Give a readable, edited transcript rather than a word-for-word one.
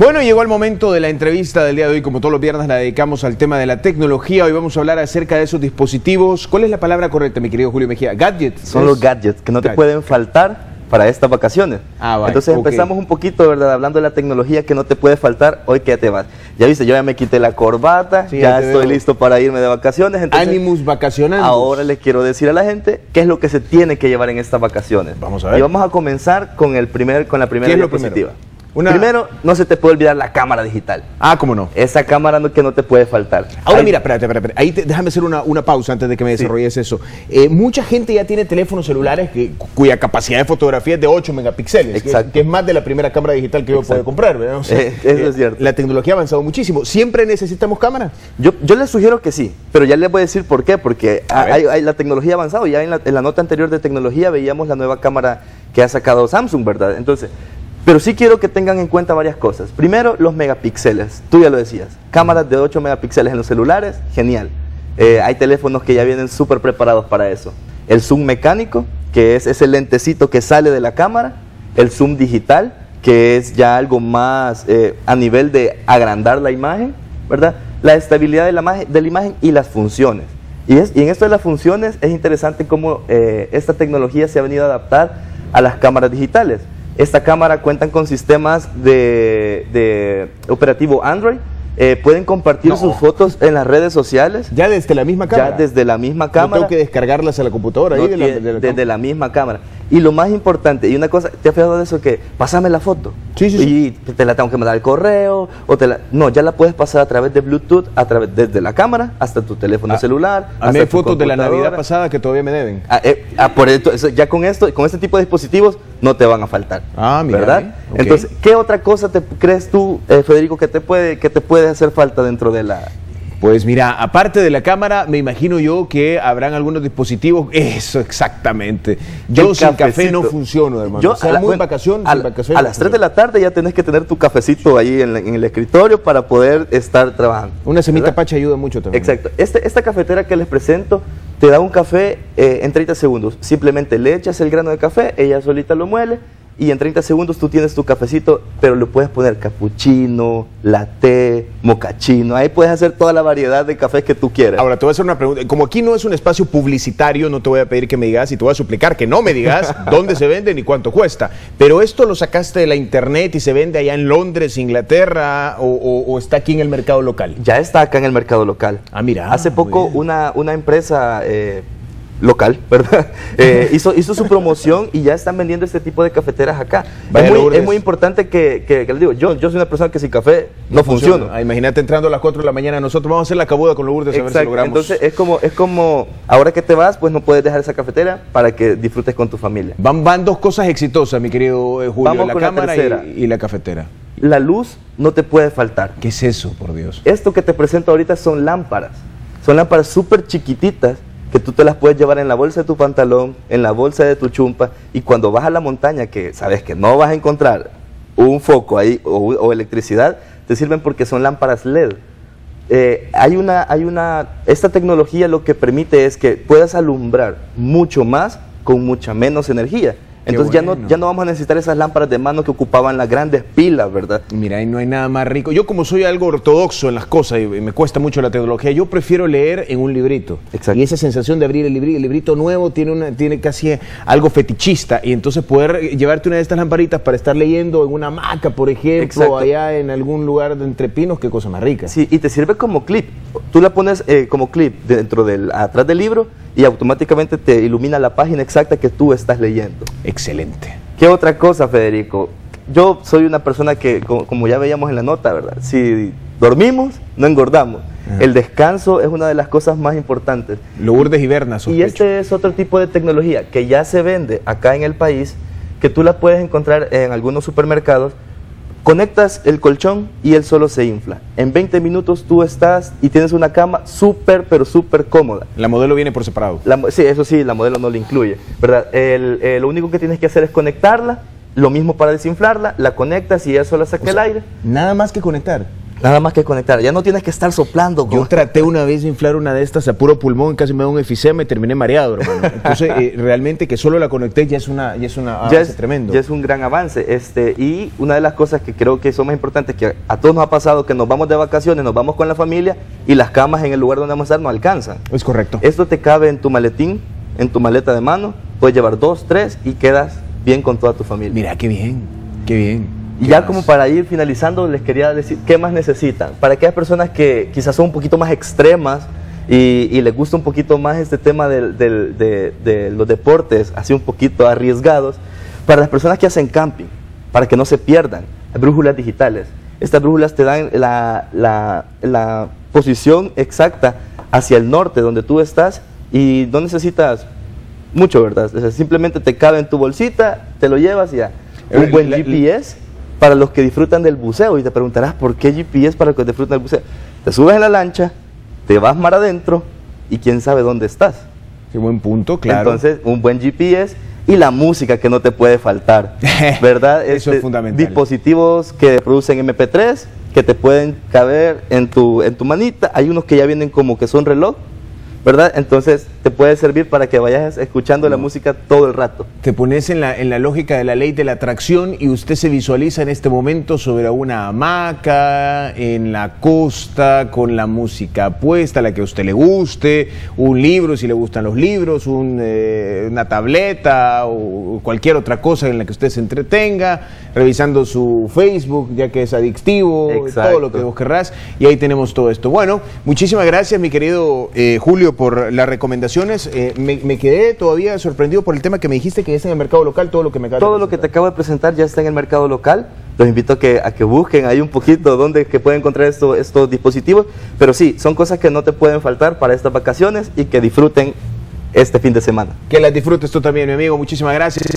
Bueno, llegó el momento de la entrevista del día de hoy. Como todos los viernes la dedicamos al tema de la tecnología. Hoy vamos a hablar acerca de esos dispositivos. ¿Cuál es la palabra correcta, mi querido Julio Mejía? Gadgets. Son los gadgets que no te pueden faltar para estas vacaciones. Vale, entonces empezamos un poquito, ¿verdad? Hablando de la tecnología que no te puede faltar. Hoy que ya te vas. Ya viste, yo ya me quité la corbata, sí, ya estoy listo para irme de vacaciones. Entonces, Animus vacacionales. Ahora les quiero decir a la gente qué es lo que se tiene que llevar en estas vacaciones. Vamos a ver. Y vamos a comenzar con la primera diapositiva. Primero? Primero, no se te puede olvidar la cámara digital. Ah, ¿cómo no? Esa cámara que no te puede faltar. Ahora mira, espérate. Ahí déjame hacer una pausa antes de que me desarrolles eso. Mucha gente ya tiene teléfonos celulares cuya capacidad de fotografía es de 8 megapíxeles, que es más de la primera cámara digital que yo puedo comprar, ¿verdad? O sea, eso es cierto. La tecnología ha avanzado muchísimo. ¿Siempre necesitamos cámara? Yo les sugiero que sí, pero ya les voy a decir por qué. Porque la tecnología ha avanzado. Ya en la nota anterior de tecnología veíamos la nueva cámara que ha sacado Samsung, ¿verdad? Entonces... pero sí quiero que tengan en cuenta varias cosas. Primero, los megapíxeles. Tú ya lo decías. Cámaras de 8 megapíxeles en los celulares, genial. Hay teléfonos que ya vienen súper preparados para eso. El zoom mecánico, que es ese lentecito que sale de la cámara. El zoom digital, que es ya algo más a nivel de agrandar la imagen, ¿verdad? La estabilidad de la imagen y las funciones. Y en esto de las funciones es interesante cómo esta tecnología se ha venido a adaptar a las cámaras digitales. Esta cámara cuentan con sistemas de operativo Android, pueden compartir sus fotos en las redes sociales. ¿Ya desde la misma cámara? Ya desde la misma cámara. ¿No tengo que descargarlas a la computadora? No, desde la misma cámara. Y lo más importante, y una cosa, ¿te has fijado de eso? Que pásame la foto. Sí. Y te la tengo que mandar al correo, no, ya la puedes pasar a través de Bluetooth, desde la cámara hasta tu teléfono celular. A mí hay fotos de la Navidad pasada que todavía me deben. Por eso, ya con este tipo de dispositivos no te van a faltar. Mira, ¿verdad? Okay. Entonces, ¿qué otra cosa crees tú, Federico, que te puede hacer falta dentro de la... Pues mira, aparte de la cámara, me imagino yo que habrán algunos dispositivos. Eso, exactamente. Yo sin café no funciono, hermano. Yo, a las 3 de la tarde ya tenés que tener tu cafecito ahí en el escritorio para poder estar trabajando. Una semita pacha ayuda mucho también. Exacto. Esta cafetera que les presento te da un café en 30 segundos. Simplemente le echas el grano de café, ella solita lo muele. Y en 30 segundos tú tienes tu cafecito, pero le puedes poner cappuccino, latte, mocachino. Ahí puedes hacer toda la variedad de cafés que tú quieras. Ahora, te voy a hacer una pregunta. Como aquí no es un espacio publicitario, no te voy a pedir que me digas y te voy a suplicar que no me digas dónde se vende ni cuánto cuesta. Pero esto lo sacaste de la internet y se vende allá en Londres, Inglaterra, o está aquí en el mercado local. Ya está acá en el mercado local. Mira. Hace poco una empresa... local, ¿verdad? Hizo su promoción y ya están vendiendo este tipo de cafeteras acá. Es muy importante que les digo, yo soy una persona que sin café no funciona. Imagínate entrando a las 4 de la mañana, nosotros vamos a hacer la cabuda con Lourdes a ver si logramos. Entonces es como, ahora que te vas, pues no puedes dejar esa cafetera para que disfrutes con tu familia. Van dos cosas exitosas, mi querido Julio, vamos la con cámara la y la cafetera. La luz no te puede faltar. ¿Qué es eso, por Dios? Esto que te presento ahorita son lámparas súper chiquititas, que tú te las puedes llevar en la bolsa de tu pantalón, en la bolsa de tu chumpa, y cuando vas a la montaña, que sabes que no vas a encontrar un foco ahí o electricidad, te sirven porque son lámparas LED. Esta tecnología lo que permite es que puedas alumbrar mucho más con mucha menos energía. Entonces ya no vamos a necesitar esas lámparas de mano que ocupaban las grandes pilas, ¿verdad? Mira, y no hay nada más rico. Yo como soy algo ortodoxo en las cosas y me cuesta mucho la tecnología, yo prefiero leer en un librito. Exacto. Y esa sensación de abrir el librito nuevo tiene casi algo fetichista. Y entonces poder llevarte una de estas lamparitas para estar leyendo en una hamaca, por ejemplo, exacto, allá en algún lugar de entre pinos, qué cosa más rica. Sí, y te sirve como clip. Tú la pones como clip atrás del libro y automáticamente te ilumina la página exacta que tú estás leyendo. Excelente. ¿Qué otra cosa, Federico? Yo soy una persona que, como ya veíamos en la nota, ¿verdad? Si dormimos, no engordamos. El descanso es una de las cosas más importantes. Lourdes hiberna, sospecho. Y este es otro tipo de tecnología que ya se vende acá en el país, que tú la puedes encontrar en algunos supermercados. Conectas el colchón y él solo se infla. En 20 minutos tú estás y tienes una cama pero súper cómoda. La modelo viene por separado. Sí, eso sí, la modelo no lo incluye, ¿verdad? Lo único que tienes que hacer es conectarla, lo mismo para desinflarla, la conectas y ella solo saca el aire. Nada más que conectar. Nada más que conectar, ya no tienes que estar soplando. Yo traté una vez de inflar una de estas a puro pulmón, casi me da un efisema y terminé mareado, hermano. Entonces, realmente que solo la conecté ya es un avance tremendo. Ya es un gran avance. Y una de las cosas que creo que son más importantes, que a todos nos ha pasado, que nos vamos de vacaciones, nos vamos con la familia y las camas en el lugar donde vamos a estar no alcanzan. Es correcto. Esto te cabe en tu maletín, en tu maleta de mano, puedes llevar 2, 3 y quedas bien con toda tu familia. Mira, qué bien, qué bien. Y ya como para ir finalizando, les quería decir qué más necesitan. Para aquellas personas que quizás son un poquito más extremas y les gusta un poquito más este tema de los deportes, así un poquito arriesgados, para las personas que hacen camping, para que no se pierdan, brújulas digitales. Estas brújulas te dan la posición exacta hacia el norte, donde tú estás, y no necesitas mucho, ¿verdad? O sea, simplemente te cabe en tu bolsita, te lo llevas y ya. Un buen GPS para los que disfrutan del buceo, y te preguntarás, ¿por qué GPS para los que disfrutan del buceo? Te subes en la lancha, te vas mar adentro, y quién sabe dónde estás. Qué buen punto, claro. Entonces, un buen GPS y la música que no te puede faltar, ¿verdad? Eso es fundamental. Dispositivos que producen MP3, que te pueden caber en tu manita. Hay unos que ya vienen como que son reloj, ¿verdad? Entonces te puede servir para que vayas escuchando la música todo el rato. Te pones en la lógica de la ley de la atracción y usted se visualiza en este momento sobre una hamaca, en la costa, con la música puesta, la que a usted le guste, un libro si le gustan los libros, una tableta o cualquier otra cosa en la que usted se entretenga, revisando su Facebook, ya que es adictivo, todo lo que vos querrás, y ahí tenemos todo esto. Bueno, muchísimas gracias, mi querido Julio, por las recomendaciones. Me quedé todavía sorprendido por el tema que me dijiste que ya está en el mercado local, todo lo que me acabas de presentar. Todo lo que te acabo de presentar ya está en el mercado local. Los invito a que busquen ahí un poquito dónde que pueden encontrar estos dispositivos, pero sí, son cosas que no te pueden faltar para estas vacaciones y que disfruten este fin de semana. Que las disfrutes tú también, mi amigo. Muchísimas gracias.